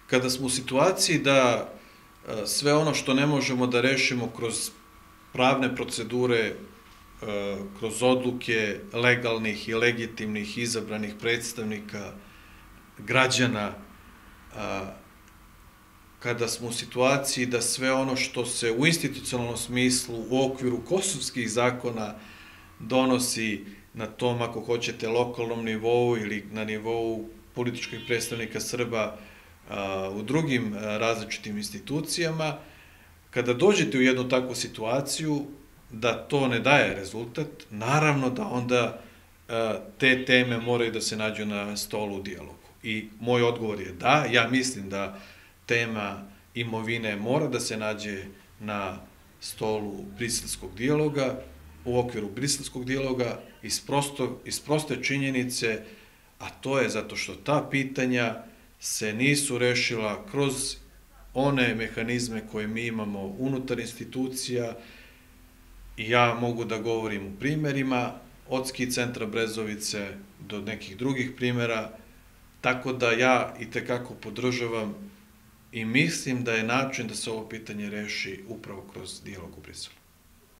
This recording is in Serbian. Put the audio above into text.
kada smo u situaciji da sve ono što ne možemo da rešimo kroz pravne procedure, kroz odluke legalnih i legitimnih izabranih predstavnika građana, kada smo u situaciji da sve ono što se u institucionalnom smislu u okviru kosovskih zakona donosi na tom, ako hoćete, lokalnom nivou ili na nivou političkih predstavnika Srba u drugim različitim institucijama, kada dođete u jednu takvu situaciju da to ne daje rezultat, naravno da onda te teme moraju da se nađu na stolu u dijalogu. I moj odgovor je da, ja mislim da tema imovine mora da se nađe na stolu briselskog dijaloga, u okviru briselskog dijaloga, iz proste činjenice, a to je zato što ta pitanja se nisu rešila kroz one mehanizme koje mi imamo unutar institucija, i ja mogu da govorim u primerima, od ski centra Brezovice do nekih drugih primera, tako da ja i tekako podržavam i mislim da je način da se ovo pitanje reši upravo kroz dijalog u Briselu.